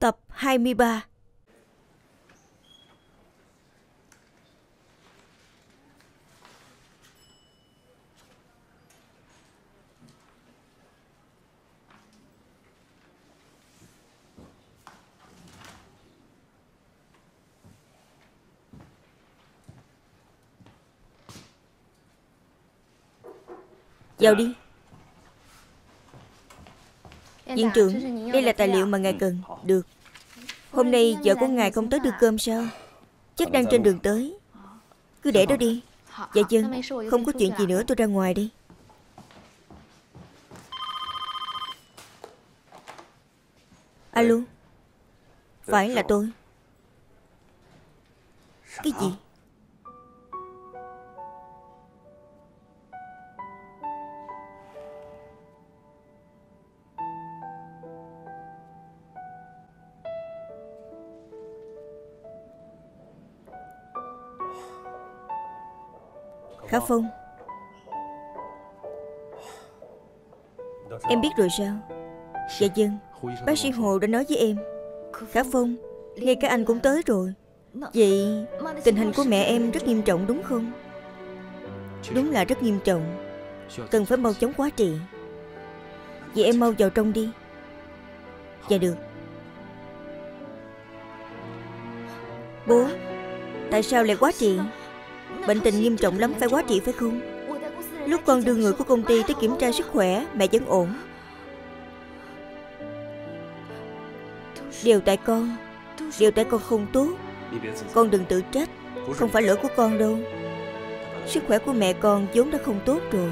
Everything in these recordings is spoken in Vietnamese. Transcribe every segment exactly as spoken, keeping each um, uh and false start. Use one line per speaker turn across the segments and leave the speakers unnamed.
Tập hai mươi ba. Vào đi. Viện trưởng, đây là tài liệu mà ngài cần. Được. Hôm nay vợ của ngài không tới đưa cơm sao? Chắc đang trên đường tới. Cứ để đó đi. Dạ vâng, không có chuyện gì nữa, tôi ra ngoài đi. Alo. Phải là tôi. Cái gì? Khả Phong, em biết rồi sao? Dạ vâng, bác sĩ Hồ đã nói với em. Khả Phong, ngay cả anh cũng tới rồi. Vậy tình hình của mẹ em rất nghiêm trọng đúng không? Đúng là rất nghiêm trọng, cần phải mau chóng hóa trị. Vậy em mau vào trong đi. Dạ được. Bố, tại sao lại hóa trị? Bệnh tình nghiêm trọng lắm, phải hóa trị phải không? Lúc con đưa người của công ty tới kiểm tra sức khỏe, mẹ vẫn ổn. Đều tại con. Đều tại con không tốt. Con đừng tự trách. Không phải lỗi của con đâu. Sức khỏe của mẹ con vốn đã không tốt rồi.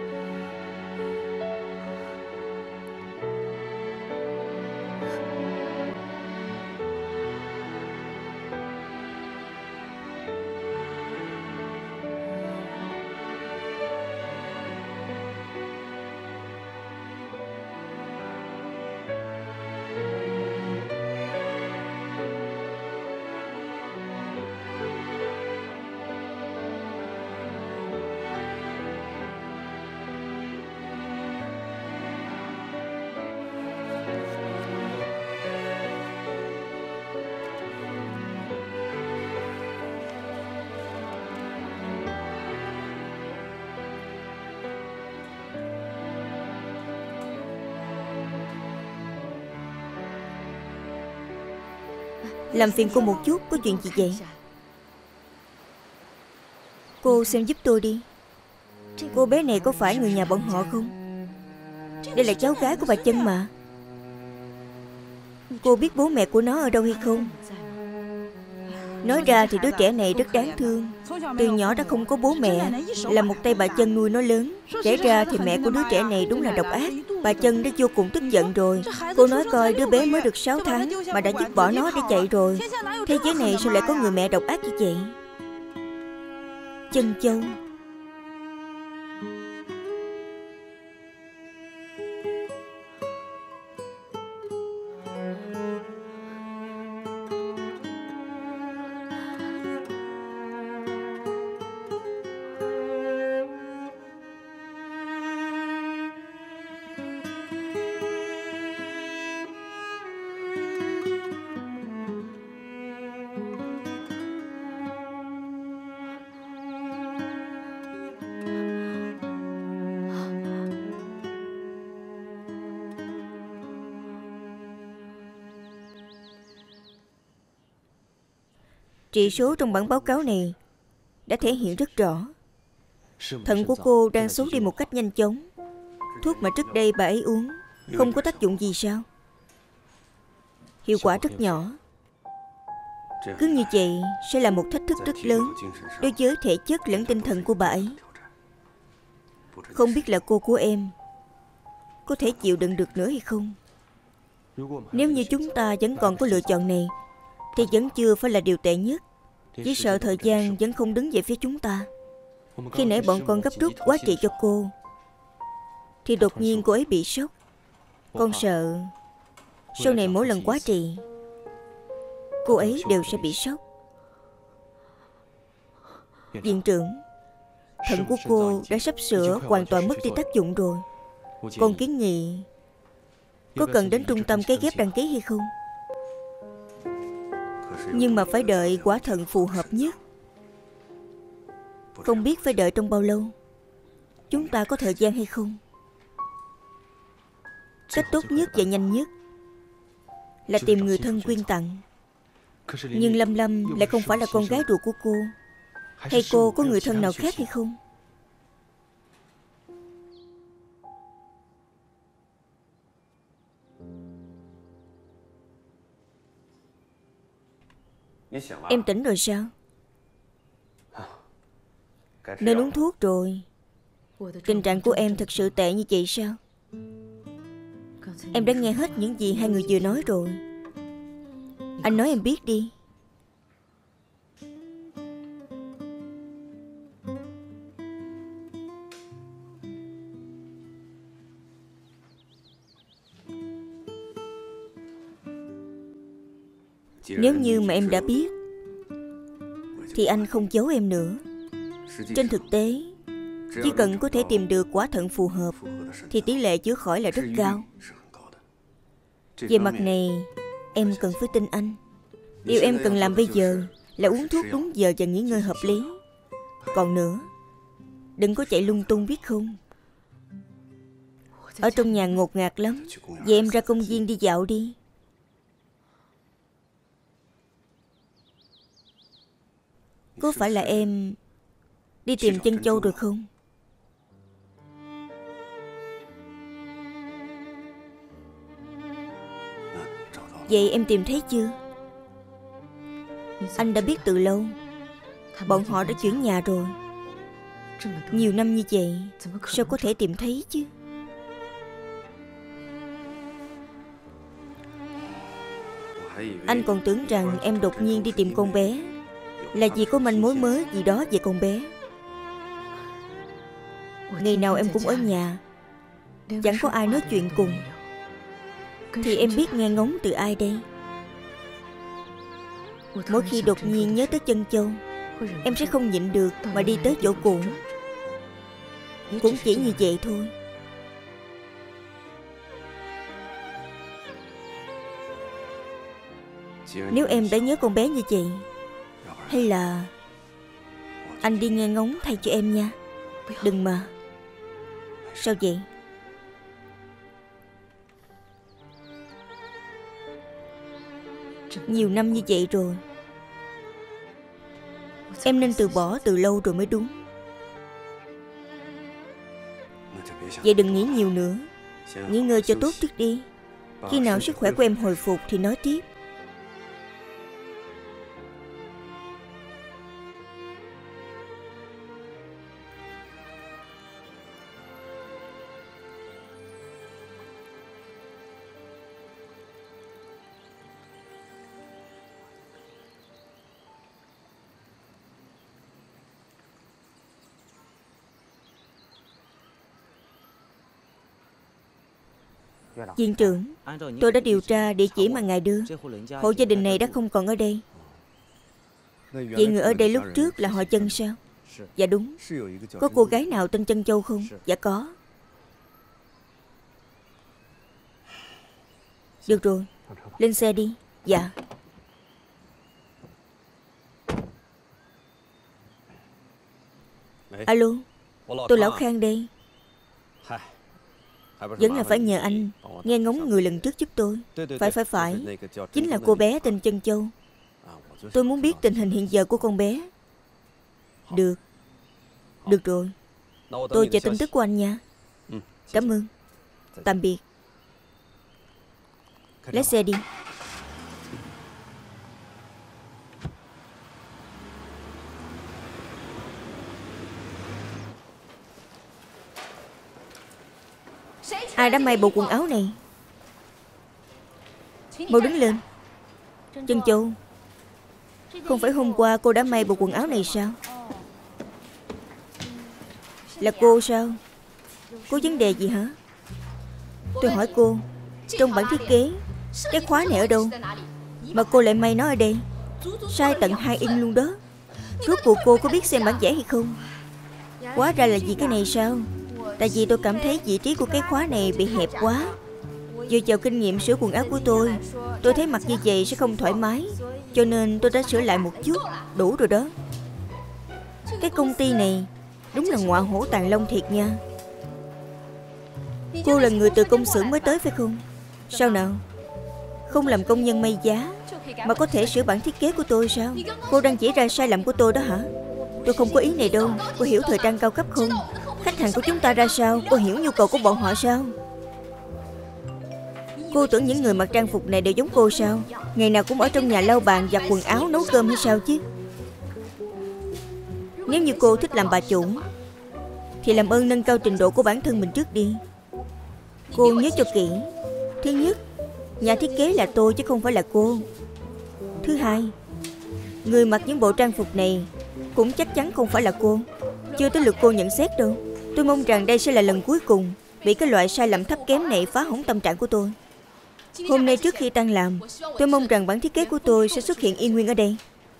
Làm phiền cô một chút, có chuyện gì vậy? Cô xem giúp tôi đi. Cô bé này có phải người nhà bọn họ không? Đây là cháu gái của bà Chân mà. Cô biết bố mẹ của nó ở đâu hay không? Nói ra thì đứa trẻ này rất đáng thương. Từ nhỏ đã không có bố mẹ, là một tay bà Chân nuôi nó lớn. Kể ra thì mẹ của đứa trẻ này đúng là độc ác. Bà Chân đã vô cùng tức giận rồi. Cô nói coi, đứa bé mới được sáu tháng mà đã dứt bỏ nó để chạy rồi. Thế giới này sao lại có người mẹ độc ác như vậy? Chân Châu. Trị số trong bản báo cáo này đã thể hiện rất rõ. Thận của cô đang xuống đi một cách nhanh chóng. Thuốc mà trước đây bà ấy uống không có tác dụng gì sao? Hiệu quả rất nhỏ. Cứ như vậy sẽ là một thách thức rất lớn đối với thể chất lẫn tinh thần của bà ấy. Không biết là cô của em có thể chịu đựng được nữa hay không? Nếu như chúng ta vẫn còn có lựa chọn này thì vẫn chưa phải là điều tệ nhất. Chỉ sợ thời gian vẫn không đứng về phía chúng ta. Khi nãy bọn con gấp rút hóa trị cho cô thì đột nhiên cô ấy bị sốc. Con sợ sau này mỗi lần hóa trị cô ấy đều sẽ bị sốc. Viện trưởng, thận của cô đã sắp sửa hoàn toàn mất đi tác dụng rồi. Con kiến nghị có cần đến trung tâm cấy ghép đăng ký hay không? Nhưng mà phải đợi quả thận phù hợp nhất. Không biết phải đợi trong bao lâu. Chúng ta có thời gian hay không? Cách tốt nhất và nhanh nhất là tìm người thân quyên tặng. Nhưng Lâm Lâm lại không phải là con gái ruột của cô. Hay cô có người thân nào khác hay không? Em tỉnh rồi sao? Nên uống thuốc rồi. Tình trạng của em thật sự tệ như vậy sao? Em đã nghe hết những gì hai người vừa nói rồi. Anh nói em biết đi. Nếu như mà em đã biết thì anh không giấu em nữa. Trên thực tế, chỉ cần có thể tìm được quả thận phù hợp thì tỷ lệ chữa khỏi là rất cao. Về mặt này, em cần phải tin anh. Điều em cần làm bây giờ là uống thuốc đúng giờ và nghỉ ngơi hợp lý. Còn nữa, đừng có chạy lung tung biết không? Ở trong nhà ngột ngạt lắm. Vậy em ra công viên đi dạo đi. Có phải là em đi tìm Chân Châu rồi không? Vậy em tìm thấy chưa? Anh đã biết từ lâu. Bọn họ đã chuyển nhà rồi. Nhiều năm như vậy, sao có thể tìm thấy chứ? Anh còn tưởng rằng em đột nhiên đi tìm con bé là vì có manh mối mới gì đó về con bé. Ngày nào em cũng ở nhà, chẳng có ai nói chuyện cùng. Thì em biết nghe ngóng từ ai đây? Mỗi khi đột nhiên nhớ tới Chân Châu, em sẽ không nhịn được mà đi tới chỗ cũ. Cũng chỉ như vậy thôi. Nếu em đã nhớ con bé như vậy, hay là anh đi nghe ngóng thay cho em nha. Đừng mà. Sao vậy? Nhiều năm như vậy rồi, em nên từ bỏ từ lâu rồi mới đúng. Vậy đừng nghĩ nhiều nữa. Nghỉ ngơi cho tốt trước đi. Khi nào sức khỏe của em hồi phục thì nói tiếp. Viện trưởng, tôi đã điều tra địa chỉ mà ngài đưa. Hộ gia đình này đã không còn ở đây. Vậy người ở đây lúc trước là họ Chân sao? Dạ đúng. Có cô gái nào tên Chân Châu không? Dạ có. Được rồi, lên xe đi. Dạ. Alo, tôi Lão Khang đây. Vẫn là phải nhờ anh nghe ngóng người lần trước giúp tôi. Phải phải phải Chính là cô bé tên Chân Châu. Tôi muốn biết tình hình hiện giờ của con bé. Được. Được rồi. Tôi chờ tin tức của anh nha. Cảm ơn. Tạm biệt. Lái xe đi. Ai đã may bộ quần áo này? Mau đứng lên. Chân Châu, không phải hôm qua cô đã may bộ quần áo này sao? Là cô sao? Có vấn đề gì hả? Tôi hỏi cô, trong bản thiết kế, cái khóa này ở đâu mà cô lại may nó ở đây? Sai tận hai inch luôn đó. Rốt cuộc cô có biết xem bản vẽ hay không? Hóa ra là vì cái này sao? Tại vì tôi cảm thấy vị trí của cái khóa này bị hẹp quá. Dựa vào kinh nghiệm sửa quần áo của tôi, tôi thấy mặc như vậy sẽ không thoải mái, cho nên tôi đã sửa lại một chút. Đủ rồi đó. Cái công ty này đúng là ngọa hổ tàng long thiệt nha. Cô là người từ công xưởng mới tới phải không? Sao nào? Không làm công nhân may giá mà có thể sửa bản thiết kế của tôi sao? Cô đang chỉ ra sai lầm của tôi đó hả? Tôi không có ý này đâu. Cô hiểu thời trang cao cấp không? Khách hàng của chúng ta ra sao? Cô hiểu nhu cầu của bọn họ sao? Cô tưởng những người mặc trang phục này đều giống cô sao? Ngày nào cũng ở trong nhà lau bàn, giặt quần áo, nấu cơm hay sao chứ? Nếu như cô thích làm bà chủ thì làm ơn nâng cao trình độ của bản thân mình trước đi. Cô nhớ cho kỹ. Thứ nhất, nhà thiết kế là tôi chứ không phải là cô. Thứ hai, người mặc những bộ trang phục này cũng chắc chắn không phải là cô. Chưa tới lượt cô nhận xét đâu. Tôi mong rằng đây sẽ là lần cuối cùng bị cái loại sai lầm thấp kém này phá hỏng tâm trạng của tôi. Hôm nay trước khi tan làm, tôi mong rằng bản thiết kế của tôi sẽ xuất hiện y nguyên ở đây.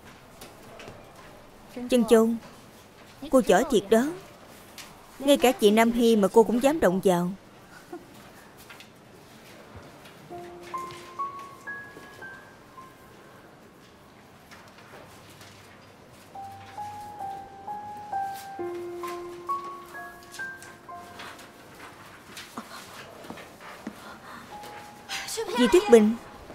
Trân Châu, cô giỏi thiệt đó. Ngay cả chị Nam Hy mà cô cũng dám động vào. Dì Tuyết Bình.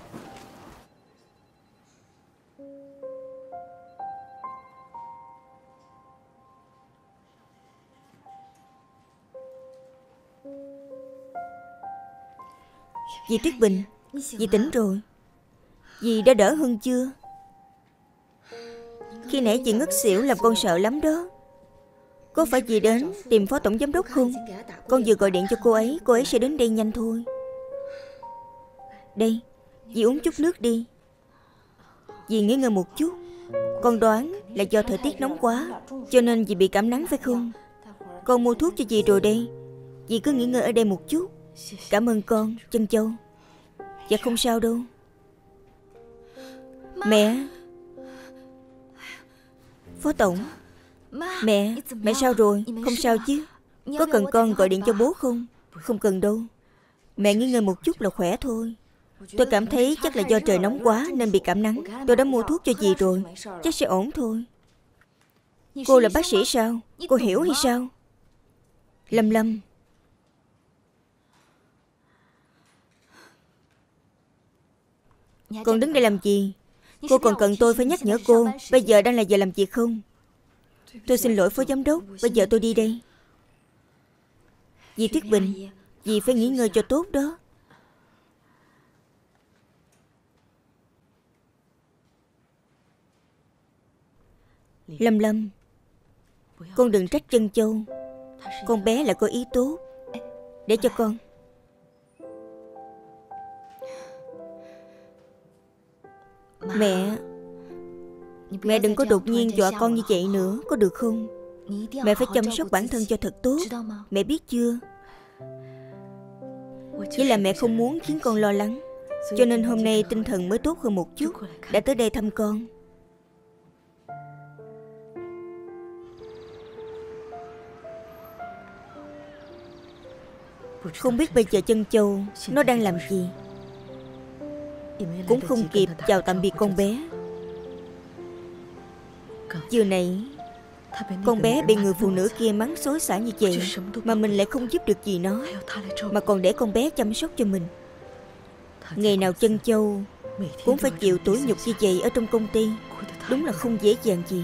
Dì Tuyết Bình, dì tỉnh rồi. Dì đã đỡ hơn chưa? Khi nãy chị ngất xỉu làm con sợ lắm đó. Có phải dì đến tìm phó tổng giám đốc không? Con vừa gọi điện cho cô ấy, cô ấy sẽ đến đây nhanh thôi. Đây, dì uống chút nước đi. Dì nghỉ ngơi một chút. Con đoán là do thời tiết nóng quá cho nên dì bị cảm nắng phải không? Con mua thuốc cho dì rồi đây. Dì cứ nghỉ ngơi ở đây một chút. Cảm ơn con, Trân Châu. Dạ không sao đâu. Mẹ. Phó tổng. Mẹ, mẹ sao rồi? Không sao chứ? Có cần con gọi điện cho bố không? Không cần đâu. Mẹ nghỉ ngơi một chút là khỏe thôi. Tôi cảm thấy chắc là do trời nóng quá nên bị cảm nắng. Tôi đã mua thuốc cho dì rồi. Chắc sẽ ổn thôi. Cô là bác sĩ sao? Cô hiểu hay sao? Lâm Lâm. Con đứng đây làm gì? Cô còn cần tôi phải nhắc nhở cô bây giờ đang là giờ làm việc không? Tôi xin lỗi phó giám đốc. Bây giờ tôi đi đây. Dì Tuyết Bình, dì phải nghỉ ngơi cho tốt đó. Lâm Lâm, con đừng trách Trân Châu. Con bé là có ý tốt. Để cho con. Mẹ, mẹ đừng có đột nhiên dọa con như vậy nữa, có được không? Mẹ phải chăm sóc bản thân cho thật tốt. Mẹ biết chưa? Chỉ là mẹ không muốn khiến con lo lắng, cho nên hôm nay tinh thần mới tốt hơn một chút, đã tới đây thăm con. Không biết bây giờ Trân Châu nó đang làm gì. Cũng không kịp chào tạm biệt con bé. Vừa nãy con bé bị người phụ nữ kia mắng xối xả như vậy mà mình lại không giúp được gì nó, mà còn để con bé chăm sóc cho mình. Ngày nào Trân Châu cũng phải chịu tủi nhục như vậy ở trong công ty. Đúng là không dễ dàng gì.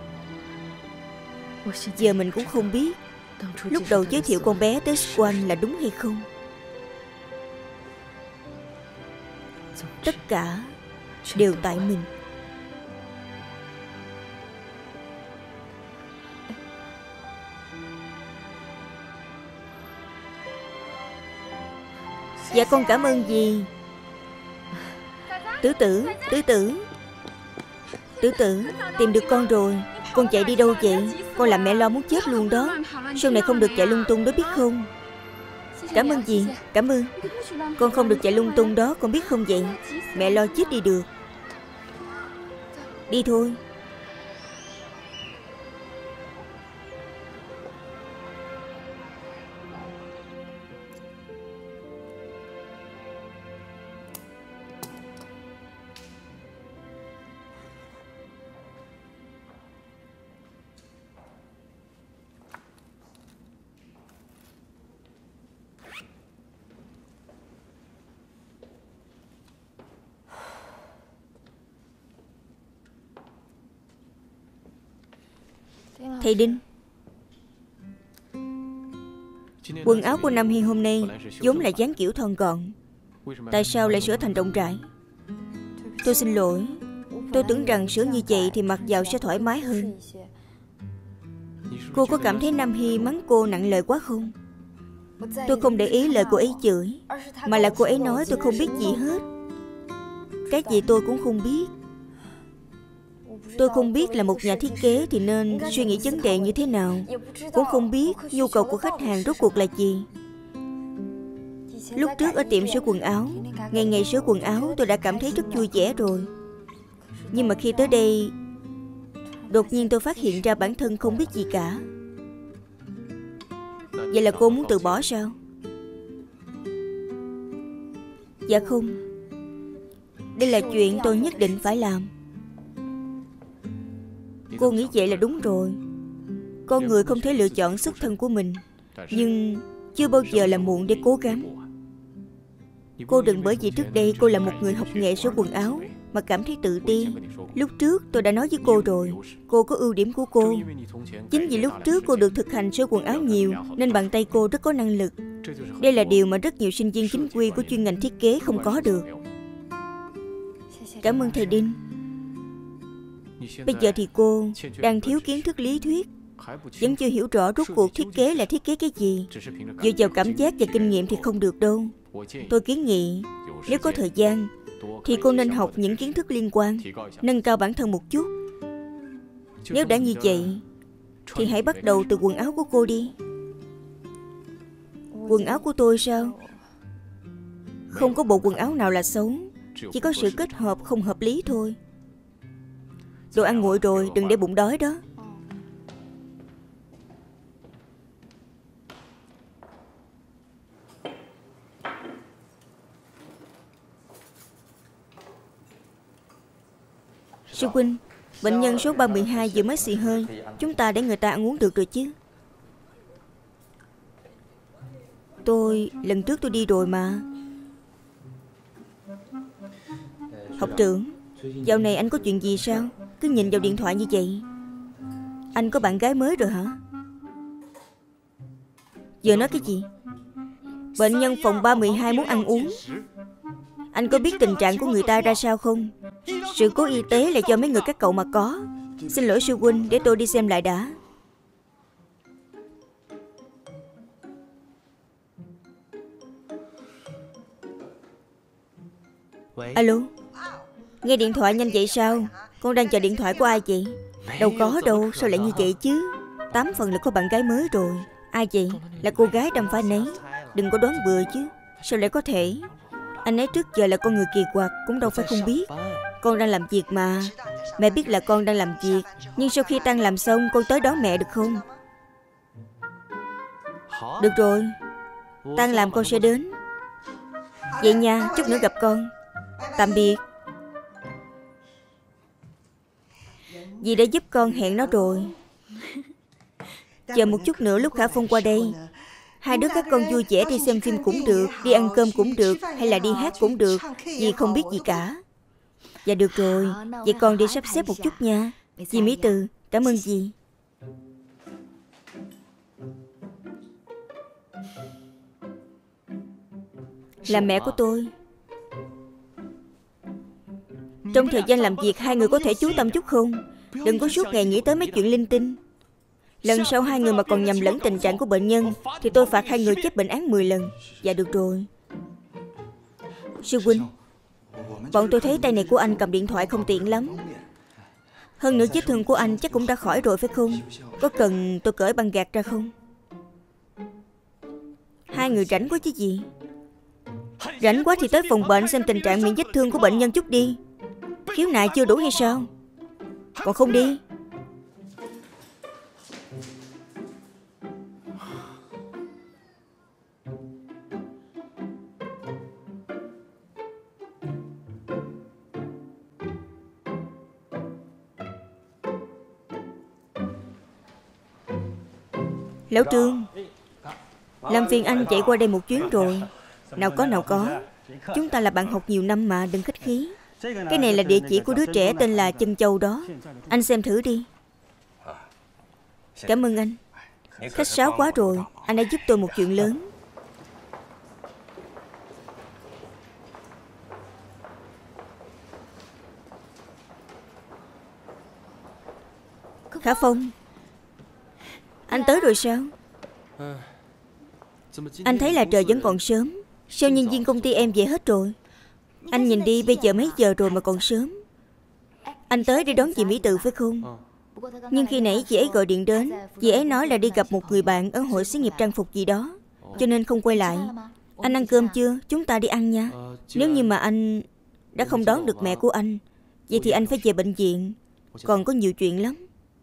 Giờ mình cũng không biết lúc đầu giới thiệu con bé tới Swan là đúng hay không. Tất cả đều tại mình. Dạ con cảm ơn dì. Tứ tử, tứ tử. Tứ tử, tìm được con rồi. Con chạy đi đâu vậy? Con làm mẹ lo muốn chết luôn đó. Sau này không được chạy lung tung đó biết không? Cảm ơn dì, cảm ơn. Con không được chạy lung tung đó, con biết không vậy? Mẹ lo chết đi được. Đi thôi. Thầy Đinh, quần áo của Nam Hy hôm nay vốn là dáng kiểu thon gọn, tại sao lại sửa thành rộng rãi? Tôi xin lỗi, tôi tưởng rằng sửa như vậy thì mặc vào sẽ thoải mái hơn. Cô có cảm thấy Nam Hy mắng cô nặng lời quá không? Tôi không để ý lời cô ấy chửi, mà là cô ấy nói tôi không biết gì hết. Cái gì tôi cũng không biết. Tôi không biết là một nhà thiết kế thì nên suy nghĩ vấn đề như thế nào, cũng không biết nhu cầu của khách hàng rốt cuộc là gì. Lúc trước ở tiệm sửa quần áo, ngày ngày sửa quần áo tôi đã cảm thấy rất vui vẻ rồi. Nhưng mà khi tới đây, đột nhiên tôi phát hiện ra bản thân không biết gì cả. Vậy là cô muốn từ bỏ sao? Dạ không. Đây là chuyện tôi nhất định phải làm. Cô nghĩ vậy là đúng rồi. Con người không thể lựa chọn xuất thân của mình, nhưng chưa bao giờ là muộn để cố gắng. Cô đừng bởi vì trước đây cô là một người học nghệ sửa quần áo mà cảm thấy tự ti. Lúc trước tôi đã nói với cô rồi, cô có ưu điểm của cô. Chính vì lúc trước cô được thực hành sửa quần áo nhiều nên bàn tay cô rất có năng lực. Đây là điều mà rất nhiều sinh viên chính quy của chuyên ngành thiết kế không có được. Cảm ơn thầy Đinh. Bây giờ thì cô đang thiếu kiến thức lý thuyết, vẫn chưa hiểu rõ rốt cuộc thiết kế là thiết kế cái gì. Dựa vào cảm giác và kinh nghiệm thì không được đâu. Tôi kiến nghị nếu có thời gian thì cô nên học những kiến thức liên quan, nâng cao bản thân một chút. Nếu đã như vậy thì hãy bắt đầu từ quần áo của cô đi. Quần áo của tôi sao? Không có bộ quần áo nào là xấu, chỉ có sự kết hợp không hợp lý thôi. Đồ ăn nguội rồi, đừng để bụng đói đó. Sư huynh, bệnh nhân số ba mươi hai vừa mới xì hơi, chúng ta để người ta ăn uống được rồi chứ? Tôi, lần trước tôi đi rồi mà. Học trưởng, dạo này anh có chuyện gì sao? Cứ nhìn vào điện thoại như vậy. Anh có bạn gái mới rồi hả? Giờ nói cái gì? Bệnh nhân phòng ba mươi hai muốn ăn uống. Anh có biết tình trạng của người ta ra sao không? Sự cố y tế là do mấy người các cậu mà có. Xin lỗi sư huynh, để tôi đi xem lại đã. Alo, nghe điện thoại nhanh vậy sao? Con đang chờ điện thoại của ai vậy? Đâu có đâu, sao lại như vậy chứ? Tám phần là có bạn gái mới rồi. Ai vậy? Là cô gái đâm phải nấy. Đừng có đoán bừa chứ. Sao lại có thể? Anh ấy trước giờ là con người kỳ quặc, cũng đâu phải không biết. Con đang làm việc mà. Mẹ biết là con đang làm việc, nhưng sau khi tan làm xong con tới đón mẹ được không? Được rồi, tan làm con sẽ đến. Vậy nha, chút nữa gặp con. Tạm biệt. Dì đã giúp con hẹn nó rồi. Chờ một chút nữa lúc Khả Phong qua đây, hai đứa các con vui vẻ đi xem phim cũng được, đi ăn cơm cũng được, hay là đi hát cũng được. Dì không biết gì cả. Dạ được rồi, vậy con đi sắp xếp một chút nha. Dì Mỹ Từ, cảm ơn dì. Là mẹ của tôi. Trong thời gian làm việc hai người có thể chú tâm chút không? Đừng có suốt ngày nghĩ tới mấy chuyện linh tinh. Lần sau hai người mà còn nhầm lẫn tình trạng của bệnh nhân thì tôi phạt hai người chết bệnh án mười lần. Dạ được rồi. Sư huynh, bọn tôi thấy tay này của anh cầm điện thoại không tiện lắm. Hơn nữa vết thương của anh chắc cũng đã khỏi rồi phải không? Có cần tôi cởi băng gạc ra không? Hai người rảnh quá chứ gì. Rảnh quá thì tới phòng bệnh xem tình trạng miệng vết thương của bệnh nhân chút đi. Khiếu nại chưa đủ hay sao? Còn không đi. Lão Trương, làm phiền anh chạy qua đây một chuyến rồi. Nào có nào có. Chúng ta là bạn học nhiều năm mà, đừng khách khí. Cái này là địa chỉ của đứa trẻ tên là Chân Châu đó. Anh xem thử đi. Cảm ơn anh. Khách sáo quá rồi. Anh đã giúp tôi một chuyện lớn. Khả Phong, anh tới rồi sao? Anh thấy là trời vẫn còn sớm. Sao nhân viên công ty em về hết rồi? Anh nhìn đi, bây giờ mấy giờ rồi mà còn sớm. Anh tới để đón chị Mỹ Từ phải không? Nhưng khi nãy chị ấy gọi điện đến, chị ấy nói là đi gặp một người bạn ở hội xí nghiệp trang phục gì đó, cho nên không quay lại. Anh ăn cơm chưa? Chúng ta đi ăn nha. Nếu như mà anh đã không đón được mẹ của anh, vậy thì anh phải về bệnh viện. Còn có nhiều chuyện lắm.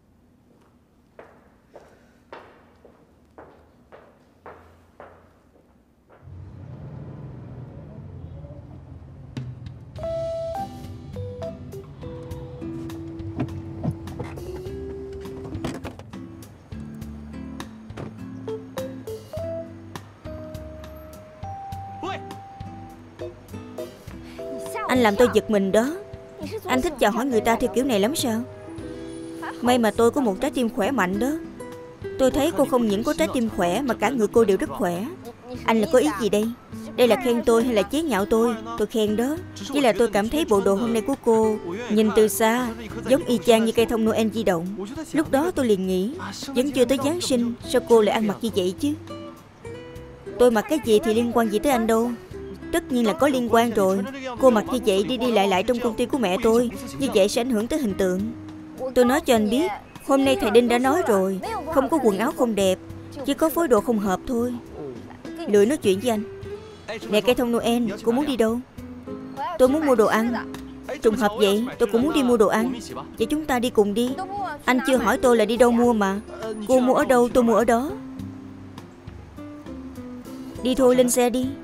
Anh làm tôi giật mình đó. Anh thích chào hỏi người ta theo kiểu này lắm sao? May mà tôi có một trái tim khỏe mạnh đó. Tôi thấy cô không những có trái tim khỏe mà cả người cô đều rất khỏe. Anh là có ý gì đây? Đây là khen tôi hay là chế nhạo tôi? Tôi khen đó. Chỉ là tôi cảm thấy bộ đồ hôm nay của cô nhìn từ xa giống y chang như cây thông Noel di động. Lúc đó tôi liền nghĩ, vẫn chưa tới Giáng sinh, sao cô lại ăn mặc như vậy chứ? Tôi mặc cái gì thì liên quan gì tới anh đâu. Tất nhiên là có liên quan rồi. Cô mặc như vậy đi đi lại lại trong công ty của mẹ tôi, như vậy sẽ ảnh hưởng tới hình tượng. Tôi nói cho anh biết, hôm nay thầy Đinh đã nói rồi, không có quần áo không đẹp, chỉ có phối đồ không hợp thôi. Lười nói chuyện với anh. Nè cây thông Noel, cô muốn đi đâu? Tôi muốn mua đồ ăn. Trùng hợp vậy, tôi cũng muốn đi mua đồ ăn. Vậy chúng ta đi cùng đi. Anh chưa hỏi tôi là đi đâu mua mà. Cô mua ở đâu tôi mua ở đó. Đi thôi, lên xe đi.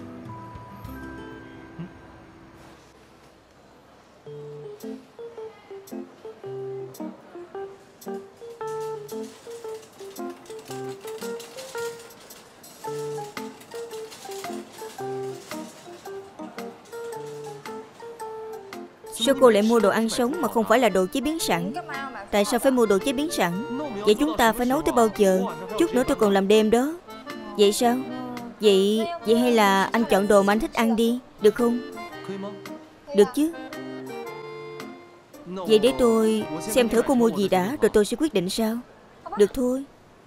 Sao cô lại mua đồ ăn sống mà không phải là đồ chế biến sẵn? Tại sao phải mua đồ chế biến sẵn? Vậy chúng ta phải nấu tới bao giờ? Chút nữa tôi còn làm đêm đó. Vậy sao? Vậy Vậy hay là anh chọn đồ mà anh thích ăn đi, được không? Được chứ. Vậy để tôi xem thử cô mua gì đã, rồi tôi sẽ quyết định sao. Được thôi.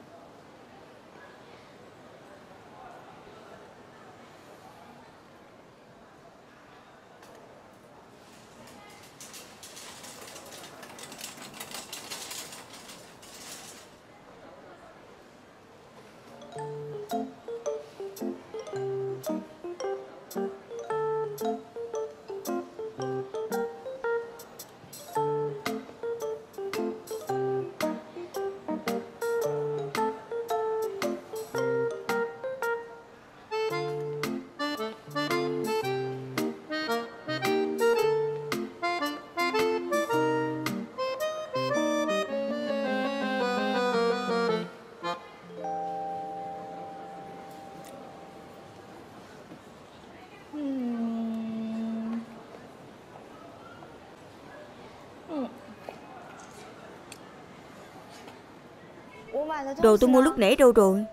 Đồ tôi mua lúc nãy đâu rồi?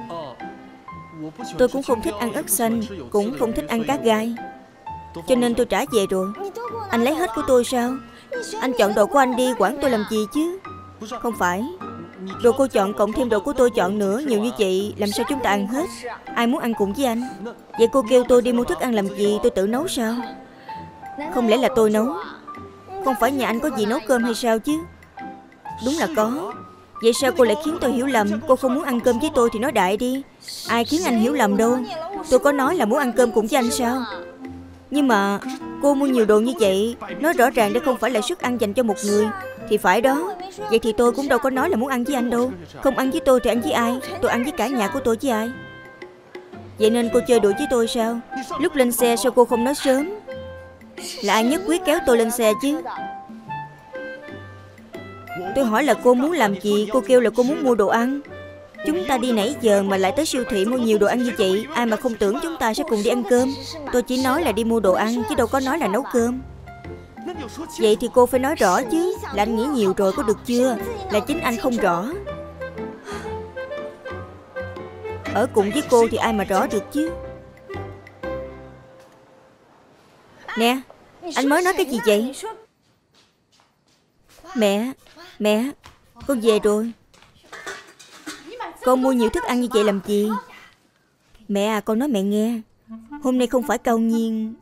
Tôi cũng không thích ăn ớt xanh, cũng không thích ăn cá gai, cho nên tôi trả về rồi. Anh lấy hết của tôi sao? Anh chọn đồ của anh đi, quản tôi làm gì chứ? Không phải. Đồ cô chọn cộng thêm đồ của tôi chọn nữa, nhiều như vậy làm sao chúng ta ăn hết? Ai muốn ăn cùng với anh? Vậy cô kêu tôi đi mua thức ăn làm gì? Tôi tự nấu sao? Không lẽ là tôi nấu? Không phải nhà anh có gì nấu cơm hay sao chứ? Đúng là có. Vậy sao cô lại khiến tôi hiểu lầm? Cô không muốn ăn cơm với tôi thì nói đại đi. Ai khiến anh hiểu lầm đâu. Tôi có nói là muốn ăn cơm cùng với anh sao? Nhưng mà cô mua nhiều đồ như vậy, nói rõ ràng đây không phải là suất ăn dành cho một người. Thì phải đó. Vậy thì tôi cũng đâu có nói là muốn ăn với anh đâu. Không ăn với tôi thì ăn với ai? Tôi ăn với cả nhà của tôi với ai? Vậy nên cô chơi đùa với tôi sao? Lúc lên xe sao cô không nói sớm? Là ai nhất quyết kéo tôi lên xe chứ? Tôi hỏi là cô muốn làm gì, cô kêu là cô muốn mua đồ ăn. Chúng ta đi nãy giờ mà lại tới siêu thị mua nhiều đồ ăn như vậy, ai mà không tưởng chúng ta sẽ cùng đi ăn cơm. Tôi chỉ nói là đi mua đồ ăn chứ đâu có nói là nấu cơm. Vậy thì cô phải nói rõ chứ. Là anh nghĩ nhiều rồi có được chưa? Là chính anh không rõ. Ở cùng với cô thì ai mà rõ được chứ. Nè, anh mới nói cái gì vậy? Mẹ, mẹ, con về rồi. Con mua nhiều thức ăn như vậy làm gì? Mẹ à, con nói mẹ nghe. Hôm nay không phải Cao Nhiên.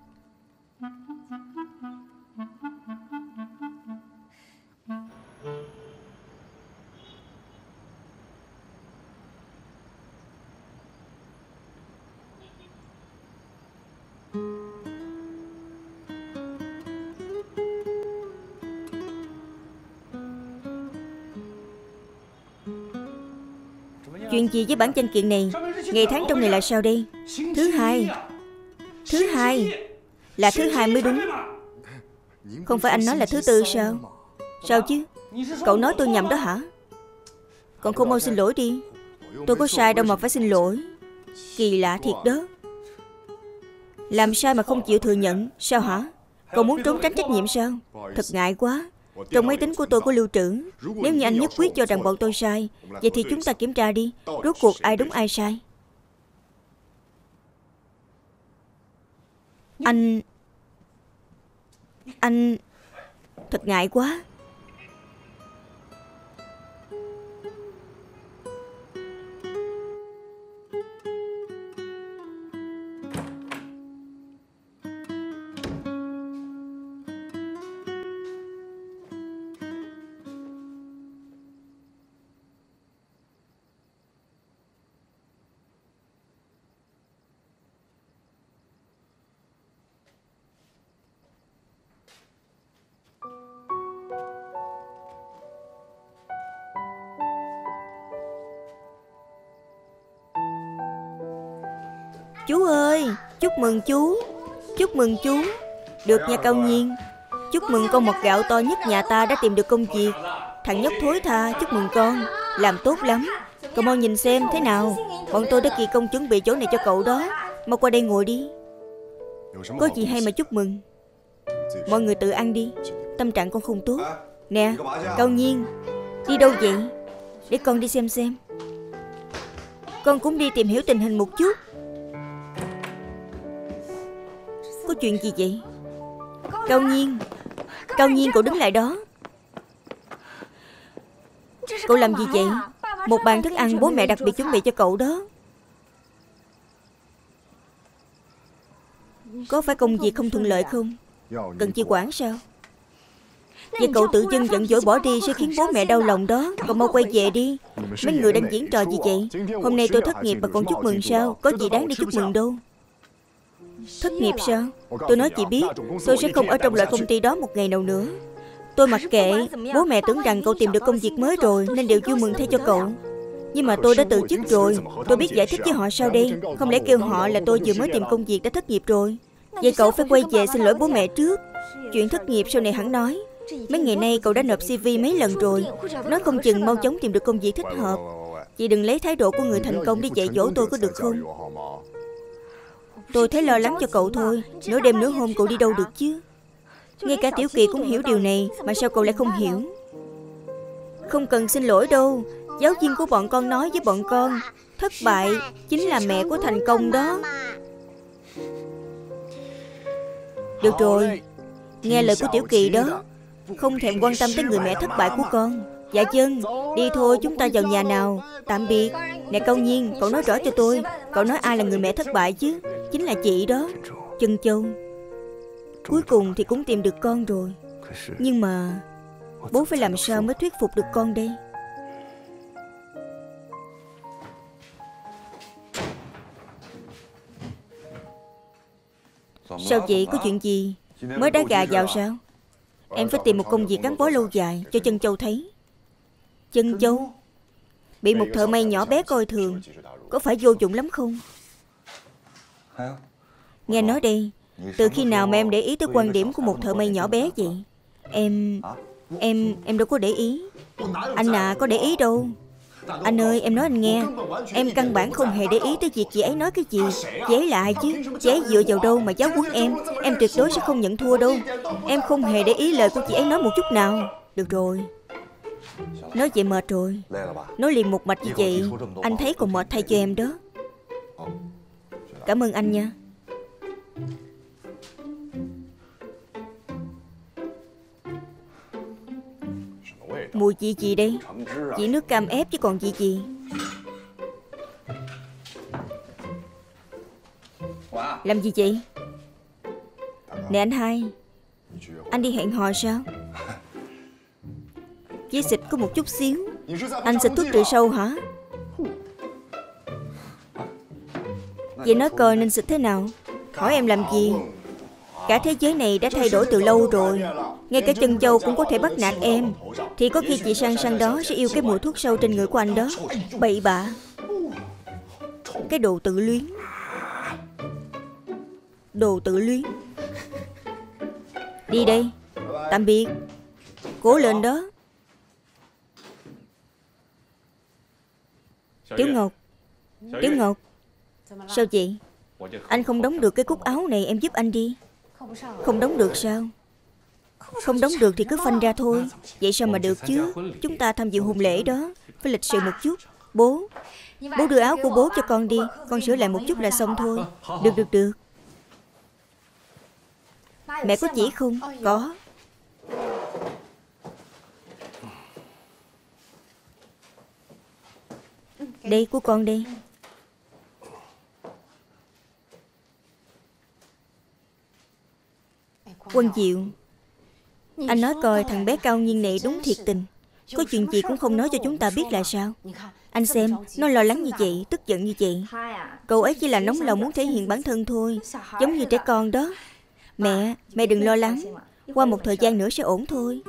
Chuyện gì với bản danh kiện này? Ngày tháng trong này là sao đây? Thứ hai. Thứ hai là thứ hai mới đúng. Không phải anh nói là thứ tư sao? Sao chứ? Cậu nói tôi nhầm đó hả? Còn không mau xin lỗi đi. Tôi có sai đâu mà phải xin lỗi. Kỳ lạ thiệt đó. Làm sao mà không chịu thừa nhận? Sao hả? Cậu muốn trốn tránh trách nhiệm sao? Thật ngại quá. Trong máy tính của tôi có lưu trữ. Nếu như anh nhất quyết cho rằng bọn tôi sai, vậy thì chúng ta kiểm tra đi. Rốt cuộc ai đúng ai sai. Anh... Anh... Thật ngại quá. Chú ơi, chúc mừng chú. Chúc mừng chú. Được nha Cao Nhiên. Chúc mừng con mọt gạo to nhất nhà ta đã tìm được công việc. Thằng nhóc thối tha, chúc mừng con. Làm tốt lắm. Cậu mau nhìn xem thế nào. Bọn tôi đã kỳ công chuẩn bị chỗ này cho cậu đó. Mau qua đây ngồi đi. Có gì hay mà chúc mừng. Mọi người tự ăn đi. Tâm trạng con không tốt. Nè, Cao Nhiên, đi đâu vậy? Để con đi xem xem. Con cũng đi tìm hiểu tình hình một chút. Có chuyện gì vậy? Cao Nhiên, Cao Nhiên, cậu đứng lại đó. Cậu làm gì vậy? Một bàn thức ăn bố mẹ đặc biệt chuẩn bị cho cậu đó. Có phải công việc không thuận lợi không? Cần chi quản sao? Vậy cậu tự dưng giận dỗi bỏ đi sẽ khiến bố mẹ đau lòng đó. Cậu mau quay về đi. Mấy người đang diễn trò gì vậy? Hôm nay tôi thất nghiệp mà còn chúc mừng sao? Có gì đáng để chúc mừng đâu. Thất nghiệp sao? Tôi nói chị biết, tôi sẽ không ở trong loại công ty đó một ngày nào nữa. Tôi mặc kệ. Bố mẹ tưởng rằng cậu tìm được công việc mới rồi nên đều vui mừng thay cho cậu. Nhưng mà tôi đã từ chức rồi. Tôi biết giải thích với họ sao đây? Không lẽ kêu họ là tôi vừa mới tìm công việc đã thất nghiệp rồi? Vậy cậu phải quay về xin lỗi bố mẹ trước. Chuyện thất nghiệp sau này hẳn nói. Mấy ngày nay cậu đã nộp xê vê mấy lần rồi. Nói không chừng mau chóng tìm được công việc thích hợp. Chị đừng lấy thái độ của người thành công để dạy dỗ tôi có được không? Tôi thấy lo lắng cho cậu thôi. Nửa đêm nửa hôm cậu đi đâu được chứ? Ngay cả Tiểu Kỳ cũng hiểu điều này, mà sao cậu lại không hiểu? Không cần xin lỗi đâu. Giáo viên của bọn con nói với bọn con, thất bại chính là mẹ của thành công đó. Được rồi, nghe lời của Tiểu Kỳ đó. Không thèm quan tâm tới người mẹ thất bại của con. Dạ vâng, đi thôi, chúng ta vào nhà nào. Tạm biệt. Nè Cao Nhiên, cậu nói rõ cho tôi. Cậu nói ai là người mẹ thất bại chứ? Chính là chị đó, Trân Châu. Cuối cùng thì cũng tìm được con rồi. Nhưng mà bố phải làm sao mới thuyết phục được con đây? Sao vậy, có chuyện gì? Mới đá gà vào sao? Em phải tìm một công việc gắn bó lâu dài cho Trân Châu thấy. Trân Châu bị một thợ may nhỏ bé coi thường, có phải vô dụng lắm không? Nghe nói đây, từ khi nào mà em để ý tới quan điểm của một thợ may nhỏ bé vậy? Em... Em... Em đâu có để ý. Anh à, có để ý đâu. Anh ơi, em nói anh nghe. Em căn bản không hề để ý tới việc chị ấy nói cái gì. Chị ấy là ai chứ? Chị ấy dựa vào đâu mà giáo huấn em? Em tuyệt đối sẽ không nhận thua đâu. Em không hề để ý lời của chị ấy nói một chút nào. Được rồi. Nói vậy mệt rồi. Nói liền một mạch như vậy anh thấy còn mệt thay cho em đó. Cảm ơn anh nha. Mùi vị gì đây? Chỉ nước cam ép chứ còn vị gì? Làm gì vậy? Nè anh hai, anh đi hẹn hò sao? Với xịt có một chút xíu. Anh xịt thuốc trừ sâu hả? Vậy nói coi nên xịt thế nào? Hỏi em làm gì? Cả thế giới này đã thay đổi từ lâu rồi. Ngay cả chân châu cũng có thể bắt nạt em. Thì có khi chị Sang Sang đó sẽ yêu cái mùi thuốc sâu trên người của anh đó. Bậy bạ. Cái đồ tự luyến. Đồ tự luyến. Đi đây. Tạm biệt. Cố lên đó. Tiểu Ngọc. Tiểu Ngọc. Sao vậy? Anh không đóng được cái cúc áo này, em giúp anh đi. Không đóng được sao? Không đóng được thì cứ phanh ra thôi. Vậy sao mà được chứ? Chúng ta tham dự hôn lễ đó, phải lịch sự một chút. Bố, bố đưa áo của bố cho con đi. Con sửa lại một chút là xong thôi. Được được được. Mẹ có chỉ không? Có. Đây của con đây. Quân Diệu, anh nói coi thằng bé Cao Nhiên này đúng thiệt tình. Có chuyện gì cũng không nói cho chúng ta biết là sao? Anh xem, nó lo lắng như vậy, tức giận như vậy. Cậu ấy chỉ là nóng lòng muốn thể hiện bản thân thôi. Giống như trẻ con đó. Mẹ, mẹ đừng lo lắng. Qua một thời gian nữa sẽ ổn thôi.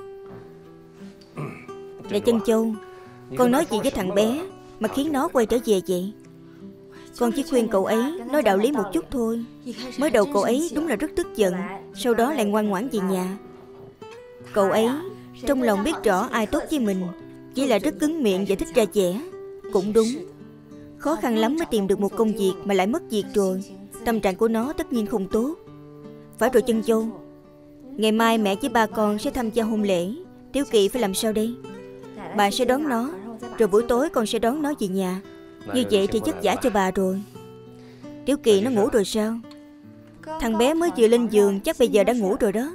Nè Chân Châu, con nói gì với thằng bé mà khiến nó quay trở về vậy? Con chỉ khuyên cậu ấy nói đạo lý một chút thôi. Mới đầu cậu ấy đúng là rất tức giận, sau đó lại ngoan ngoãn về nhà. Cậu ấy trong lòng biết rõ ai tốt với mình, chỉ là rất cứng miệng và thích ra vẻ. Cũng đúng. Khó khăn lắm mới tìm được một công việc mà lại mất việc rồi. Tâm trạng của nó tất nhiên không tốt. Phải rồi Chân Châu. Ngày mai mẹ với ba con sẽ tham gia hôn lễ. Tiểu Kỳ phải làm sao đây? Bà sẽ đón nó, rồi buổi tối con sẽ đón nó về nhà. Như vậy thì vất vả cho bà rồi. Tiểu Kỳ nó ngủ rồi sao? Thằng bé mới vừa lên giường, chắc bây giờ đã ngủ rồi đó.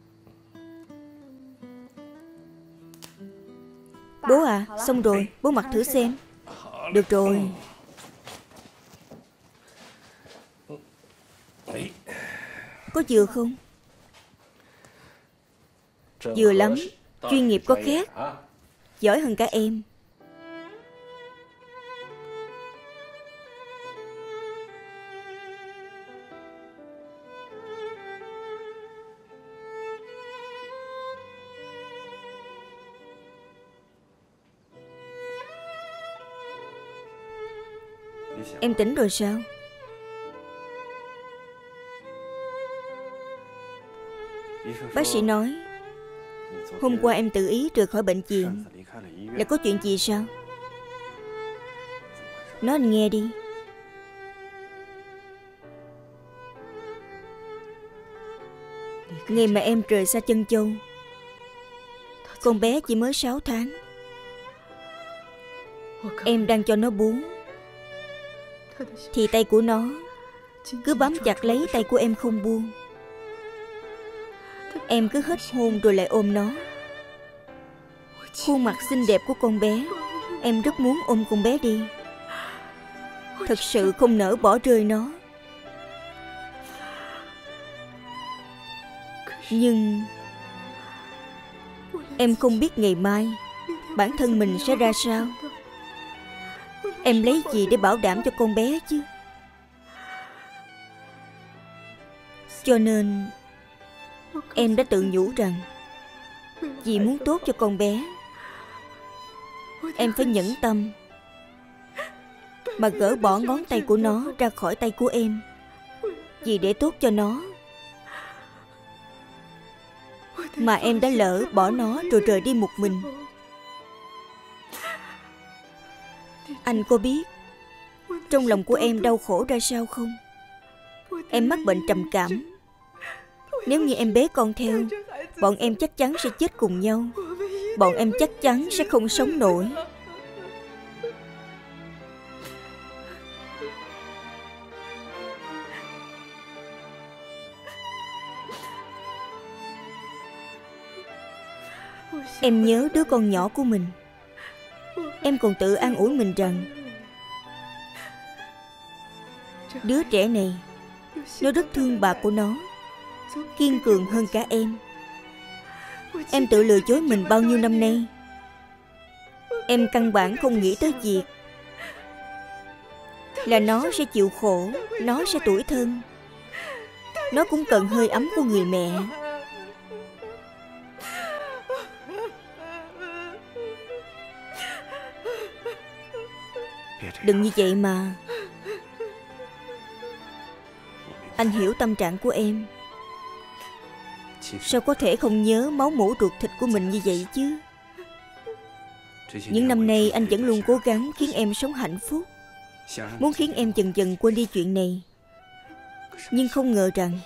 Bố à, xong rồi, bố mặc thử xem. Được rồi. Có vừa không? Vừa lắm. Chuyên nghiệp có khác. Giỏi hơn cả em. Em tỉnh rồi sao? Bác sĩ nói hôm qua em tự ý rời khỏi bệnh viện. Là có chuyện gì sao? Nói anh nghe đi. Ngày mà em rời xa Chân Châu, con bé chỉ mới sáu tháng. Em đang cho nó bú, thì tay của nó cứ bám chặt lấy tay của em không buông. Em cứ hết hôn rồi lại ôm nó. Khuôn mặt xinh đẹp của con bé, em rất muốn ôm con bé đi. Thật sự không nỡ bỏ rơi nó. Nhưng em không biết ngày mai bản thân mình sẽ ra sao. Em lấy gì để bảo đảm cho con bé chứ? Cho nên em đã tự nhủ rằng vì muốn tốt cho con bé, em phải nhẫn tâm mà gỡ bỏ ngón tay của nó ra khỏi tay của em. Vì để tốt cho nó mà em đã lỡ bỏ nó rồi rời đi một mình. Anh có biết trong lòng của em đau khổ ra sao không? Em mắc bệnh trầm cảm. Nếu như em bế con theo, bọn em chắc chắn sẽ chết cùng nhau. Bọn em chắc chắn sẽ không sống nổi. Em nhớ đứa con nhỏ của mình. Em còn tự an ủi mình rằng đứa trẻ này, nó rất thương bà của nó, kiên cường hơn cả em. Em tự lừa dối mình bao nhiêu năm nay. Em căn bản không nghĩ tới việc là nó sẽ chịu khổ, nó sẽ tủi thân. Nó cũng cần hơi ấm của người mẹ. Đừng như vậy mà. Anh hiểu tâm trạng của em. Sao có thể không nhớ máu mủ ruột thịt của mình như vậy chứ? Những năm nay anh vẫn luôn cố gắng khiến em sống hạnh phúc, muốn khiến em dần dần quên đi chuyện này. Nhưng không ngờ rằng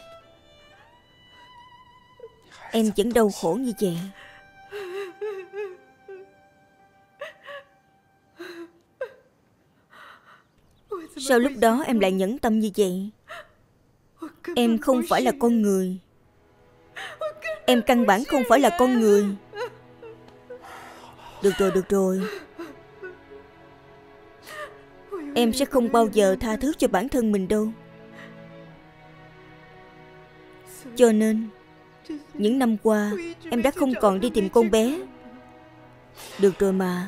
em vẫn đau khổ như vậy. Sao lúc đó em lại nhẫn tâm như vậy? Em không phải là con người. Em căn bản không phải là con người. Được rồi, được rồi. Em sẽ không bao giờ tha thứ cho bản thân mình đâu. Cho nên những năm qua em đã không còn đi tìm con bé. Được rồi mà.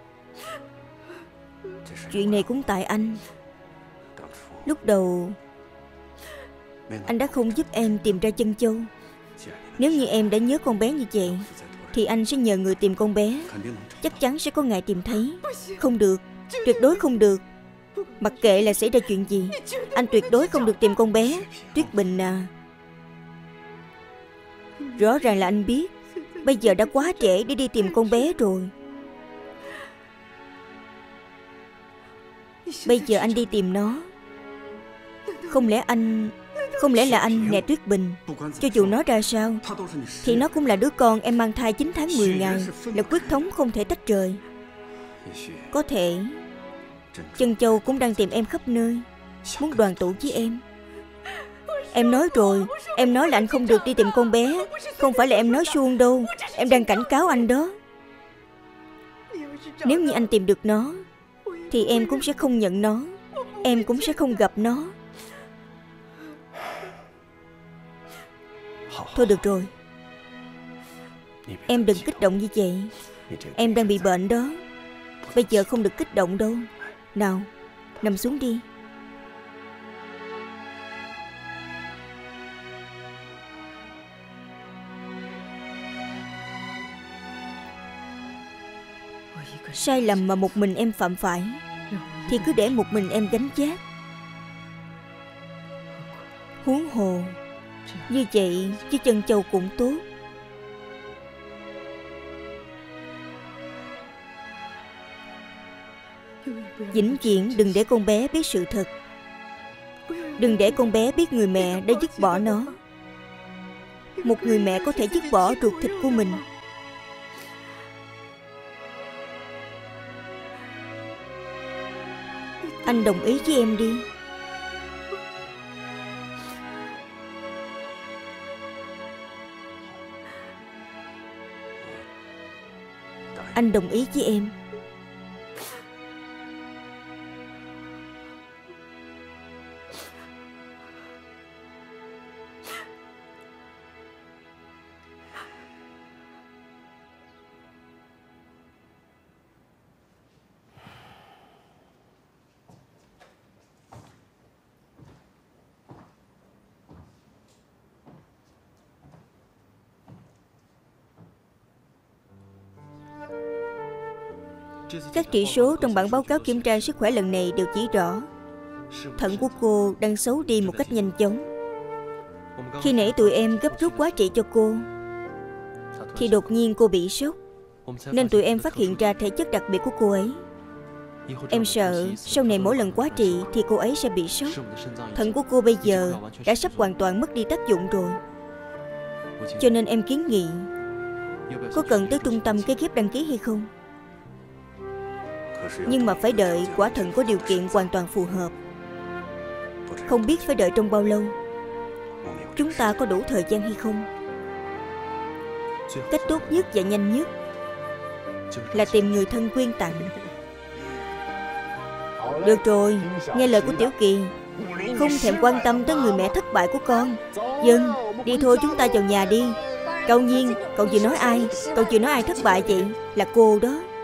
Chuyện này cũng tại anh. Lúc đầu anh đã không giúp em tìm ra chân châu. Nếu như em đã nhớ con bé như vậy thì anh sẽ nhờ người tìm con bé. Chắc chắn sẽ có ngày tìm thấy. Không được, tuyệt đối không được. Mặc kệ là xảy ra chuyện gì, anh tuyệt đối không được tìm con bé. Tuyết Bình à, rõ ràng là anh biết bây giờ đã quá trễ để đi tìm con bé rồi. Bây giờ anh đi tìm nó. Không lẽ anh Không lẽ là anh nè Tuyết Bình, cho dù nó ra sao thì nó cũng là đứa con em mang thai chín tháng mười ngày, là quyết thống không thể tách rời. Có thể Chân Châu cũng đang tìm em khắp nơi, muốn đoàn tụ với em. Em nói rồi, em nói là anh không được đi tìm con bé. Không phải là em nói suông đâu. Em đang cảnh cáo anh đó. Nếu như anh tìm được nó thì em cũng sẽ không nhận nó. Em cũng sẽ không gặp nó. Thôi được rồi, em đừng kích động như vậy. Em đang bị bệnh đó. Bây giờ không được kích động đâu. Nào, nằm xuống đi. Sai lầm mà một mình em phạm phải thì cứ để một mình em gánh vác. Huống hồ như vậy với Chân Châu cũng tốt. Vĩnh viễn đừng để con bé biết sự thật. Đừng để con bé biết người mẹ đã dứt bỏ nó. Một người mẹ có thể dứt bỏ ruột thịt của mình. Anh đồng ý với em đi. Anh đồng ý với em. Các chỉ số trong bản báo cáo kiểm tra sức khỏe lần này đều chỉ rõ thận của cô đang xấu đi một cách nhanh chóng. Khi nãy tụi em gấp rút quá trị cho cô thì đột nhiên cô bị sốc, nên tụi em phát hiện ra thể chất đặc biệt của cô ấy. Em sợ sau này mỗi lần quá trị thì cô ấy sẽ bị sốc. Thận của cô bây giờ đã sắp hoàn toàn mất đi tác dụng rồi. Cho nên em kiến nghị có cần tới trung tâm cấy ghép đăng ký hay không? Nhưng mà phải đợi quả thận có điều kiện hoàn toàn phù hợp. Không biết phải đợi trong bao lâu. Chúng ta có đủ thời gian hay không? cách tốt nhất và nhanh nhất là tìm người thân quyên tặng. Được rồi, nghe lời của Tiểu Kỳ, không thèm quan tâm tới người mẹ thất bại của con. Dân, đi thôi, chúng ta vào nhà đi. Cậu Nhiên, cậu vừa nói ai? Cậu vừa nói ai thất bại vậy? Là cô đó.